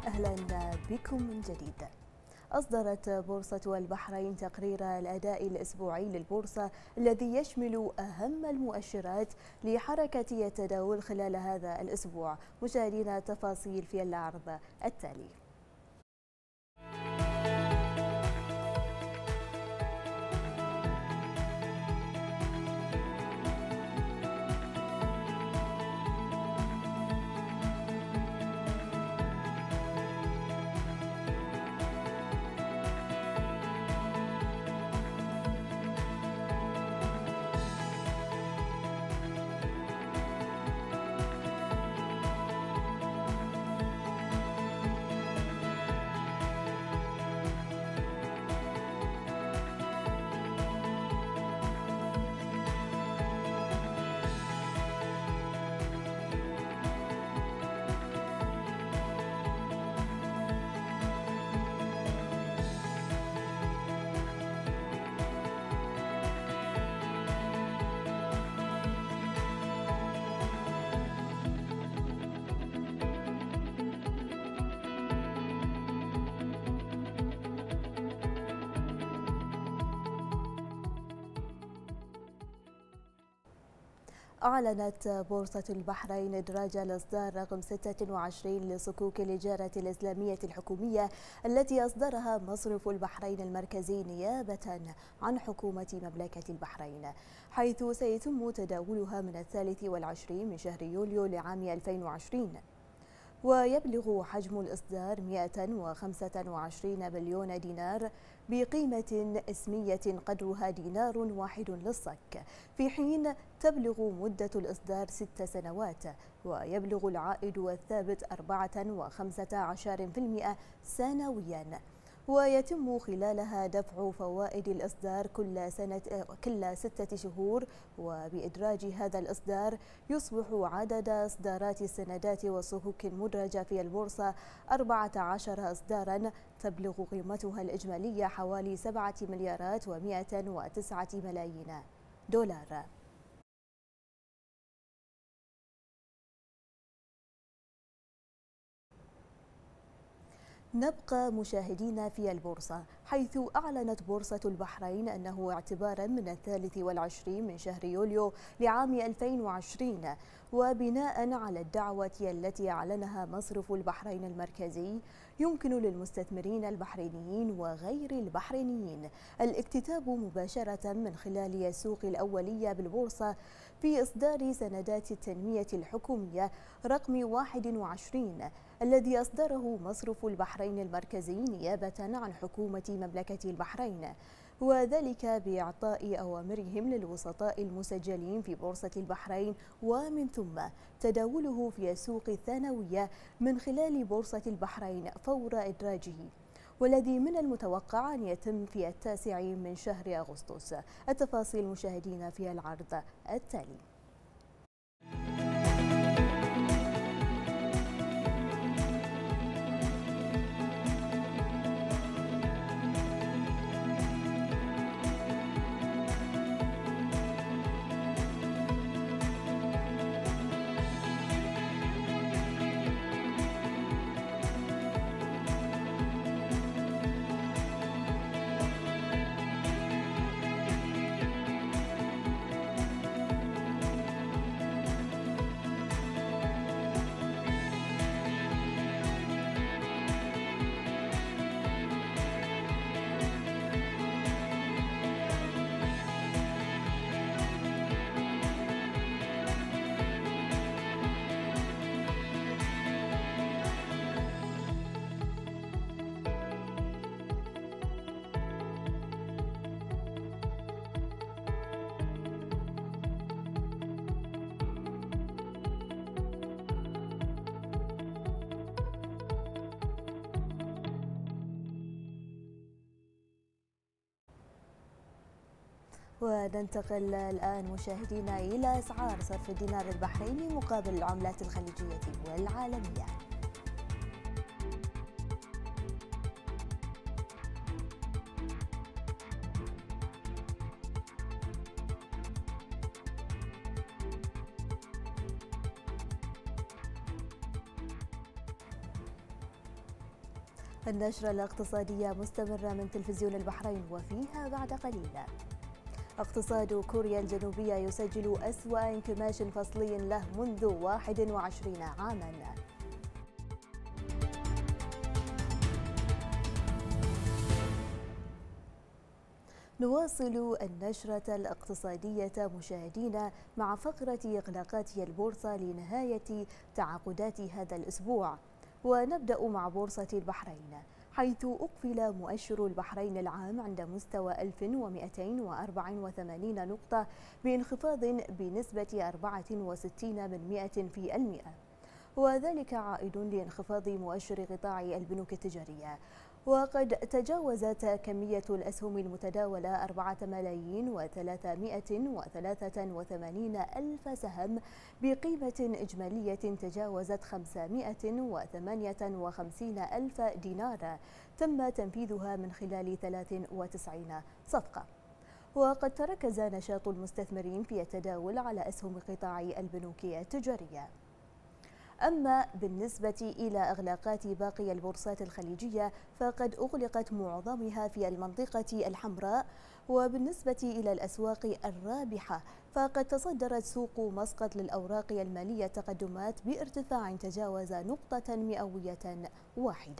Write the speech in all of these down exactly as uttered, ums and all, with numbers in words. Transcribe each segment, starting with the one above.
أهلا بكم من جديد. أصدرت بورصة البحرين تقرير الأداء الأسبوعي للبورصة الذي يشمل أهم المؤشرات لحركة التداول خلال هذا الأسبوع. مشاهدينا التفاصيل في العرض التالي. أعلنت بورصة البحرين إدراج الإصدار رقم ستة وعشرين لصكوك الإجارة الإسلامية الحكومية التي أصدرها مصرف البحرين المركزي نيابة عن حكومة مملكة البحرين، حيث سيتم تداولها من الثالث والعشرين من شهر يوليو لعام ألفين وعشرين. ويبلغ حجم الإصدار مئة وخمسة وعشرين مليون دينار بقيمة اسمية قدرها دينار واحد للصك، في حين تبلغ مدة الإصدار ست سنوات، ويبلغ العائد الثابت أربعة وخمسة عشر بالمئة سنويا، ويتم خلالها دفع فوائد الإصدار كل سنة كل ستة شهور. وبإدراج هذا الإصدار يصبح عدد إصدارات السندات والصكوك المدرجة في البورصة أربعة عشر إصدارا، تبلغ قيمتها الإجمالية حوالي سبعة مليارات ومئة وتسعة ملايين دولار. نبقى مشاهدين في البورصة، حيث أعلنت بورصة البحرين أنه اعتبارا من الثالث والعشرين من شهر يوليو لعام ألفين وعشرين، وبناء على الدعوة التي أعلنها مصرف البحرين المركزي، يمكن للمستثمرين البحرينيين وغير البحرينيين الاكتتاب مباشرة من خلال السوق الأولية بالبورصة في إصدار سندات التنمية الحكومية رقم واحد وعشرين الذي أصدره مصرف البحرين المركزي نيابة عن حكومة مملكة البحرين، وذلك بإعطاء أوامرهم للوسطاء المسجلين في بورصة البحرين ومن ثم تداوله في السوق الثانوية من خلال بورصة البحرين فور إدراجه، والذي من المتوقع أن يتم في التاسع من شهر أغسطس. التفاصيل مشاهدينا في العرض التالي. وننتقل الآن مشاهدينا إلى أسعار صرف الدينار البحريني مقابل العملات الخليجية والعالمية. النشرة الاقتصادية مستمرة من تلفزيون البحرين وفيها بعد قليل. اقتصاد كوريا الجنوبية يسجل أسوأ انكماش فصلي له منذ واحد وعشرين عاما. نواصل النشرة الاقتصادية مشاهدينا مع فقرة إغلاقات البورصة لنهاية تعاقدات هذا الأسبوع، ونبدأ مع بورصة البحرين حيث أقفل مؤشر البحرين العام عند مستوى ألف ومئتين وأربعة وثمانين نقطة بانخفاض بنسبة أربعة وستين من مئة في المئة، وذلك عائد لانخفاض مؤشر قطاع البنوك التجارية. وقد تجاوزت كمية الأسهم المتداولة أربعة ملايين وثلاثمئة وثلاثة وثمانين ألف سهم بقيمة إجمالية تجاوزت خمسمئة وثمانية وخمسين ألف دينار تم تنفيذها من خلال ثلاث وتسعين صفقة. وقد تركز نشاط المستثمرين في التداول على أسهم قطاع البنوك التجارية. أما بالنسبة إلى إغلاقات باقي البورصات الخليجية فقد أغلقت معظمها في المنطقة الحمراء. وبالنسبة إلى الأسواق الرابحة فقد تصدرت سوق مسقط للأوراق المالية تقدمات بارتفاع تجاوز نقطة مئوية واحدة.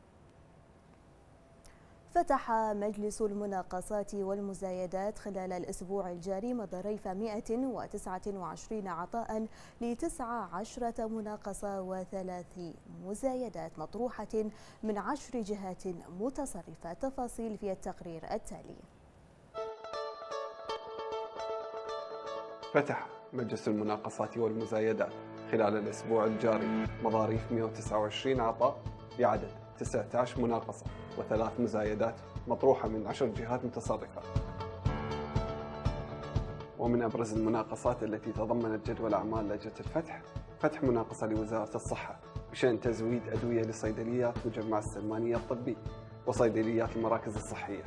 فتح مجلس المناقصات والمزايدات خلال الأسبوع الجاري مضاريف مئة وتسعة وعشرين عطاء لتسع عشرة مناقصة وثلاث مزايدات مطروحة من عشر جهات متصرفة. تفاصيل في التقرير التالي. فتح مجلس المناقصات والمزايدات خلال الأسبوع الجاري مضاريف مئة وتسعة وعشرين عطاء بعدد تسعة عشر مناقصة وثلاث مزايدات مطروحة من عشر جهات متصرفة. ومن أبرز المناقصات التي تضمنت جدول أعمال لجنة الفتح فتح مناقصة لوزارة الصحة بشأن تزويد أدوية لصيدليات مجمع السلمانية الطبي وصيدليات المراكز الصحية.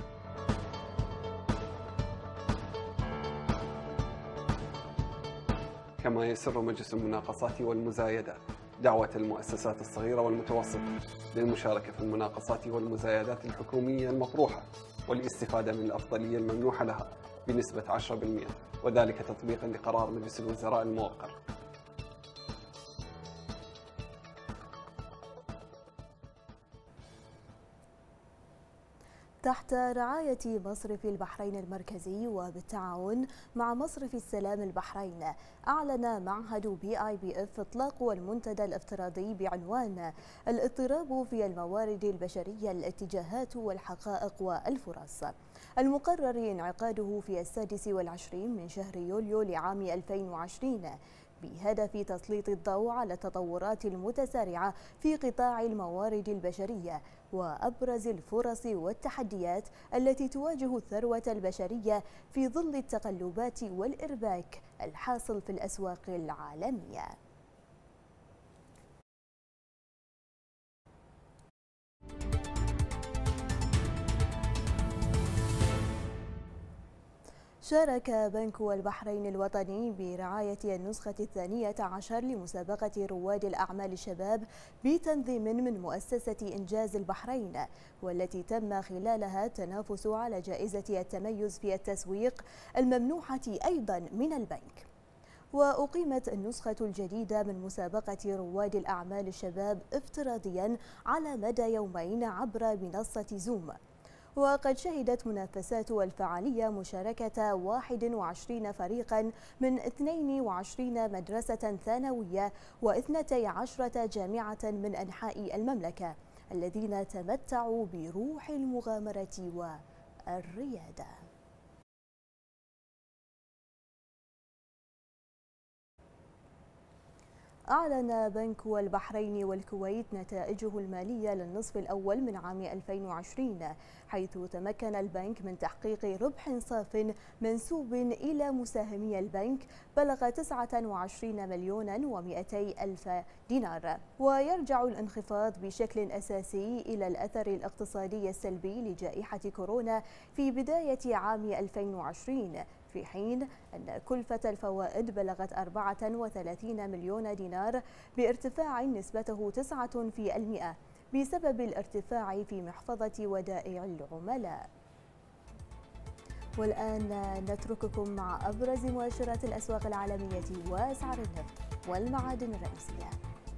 كما يسر مجلس المناقصات والمزايدات دعوة المؤسسات الصغيرة والمتوسطة للمشاركة في المناقصات والمزايدات الحكومية المطروحة والاستفادة من الأفضلية الممنوحة لها بنسبة عشرة بالمئة، وذلك تطبيقا لقرار مجلس الوزراء الموقر. تحت رعاية مصرف البحرين المركزي وبالتعاون مع مصرف السلام البحرين، أعلن معهد بي آي بي إف إطلاق المنتدى الافتراضي بعنوان الاضطراب في الموارد البشرية: الاتجاهات والحقائق والفرص، المقرر انعقاده في السادس والعشرين من شهر يوليو لعام ألفين وعشرين، بهدف تسليط الضوء على التطورات المتسارعة في قطاع الموارد البشرية وأبرز الفرص والتحديات التي تواجه الثروة البشرية في ظل التقلبات والإرباك الحاصل في الأسواق العالمية. شارك بنك البحرين الوطني برعاية النسخة الثانية عشر لمسابقة رواد الأعمال الشباب بتنظيم من مؤسسة إنجاز البحرين، والتي تم خلالها التنافس على جائزة التميز في التسويق الممنوحة أيضا من البنك. وأقيمت النسخة الجديدة من مسابقة رواد الأعمال الشباب افتراضيا على مدى يومين عبر منصة زوم. وقد شهدت منافسات الفعالية مشاركة واحد وعشرين فريقا من اثنين وعشرين مدرسة ثانوية واثنتي عشرة جامعة من أنحاء المملكة، الذين تمتعوا بروح المغامرة والريادة. أعلن بنك البحرين والكويت نتائجه المالية للنصف الأول من عام ألفين وعشرين، حيث تمكن البنك من تحقيق ربح صاف منسوب إلى مساهمي البنك بلغ تسعة وعشرين مليون ومئتي ألف دينار. ويرجع الانخفاض بشكل أساسي إلى الأثر الاقتصادي السلبي لجائحة كورونا في بداية عام ألفين وعشرين، في حين أن كلفة الفوائد بلغت أربعة وثلاثين مليون دينار بارتفاع نسبته تسعة في المئة، بسبب الارتفاع في محفظة ودائع العملاء. والآن نترككم مع أبرز مؤشرات الأسواق العالمية وأسعار النفط والمعادن الرئيسية.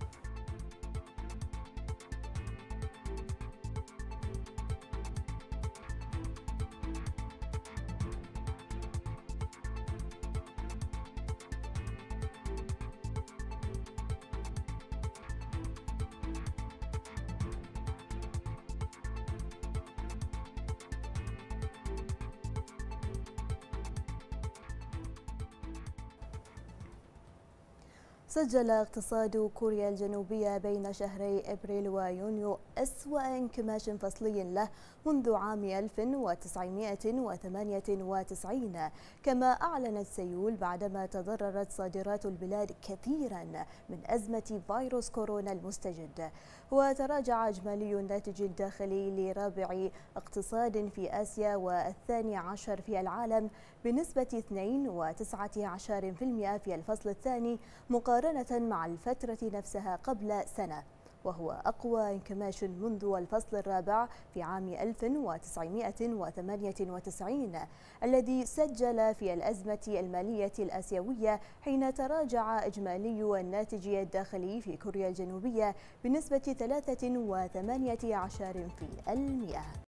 سجل اقتصاد كوريا الجنوبية بين شهري أبريل ويونيو أسوأ انكماش فصلي له منذ عام ألف وتسعمائة وثمانية وتسعين، كما أعلنت سيول بعدما تضررت صادرات البلاد كثيرا من أزمة فيروس كورونا المستجد. وتراجع إجمالي الناتج الداخلي لرابع اقتصاد في آسيا والثاني عشر في العالم بنسبة اثنين فاصلة تسعة عشر بالمئة في الفصل الثاني مقارنة مع الفترة نفسها قبل سنة، وهو أقوى انكماش منذ الفصل الرابع في عام ألف وتسعمائة وثمانية وتسعين الذي سجل في الأزمة المالية الآسيوية، حين تراجع إجمالي الناتج الداخلي في كوريا الجنوبية بنسبة ثلاثة فاصلة ثمانية عشر بالمئة.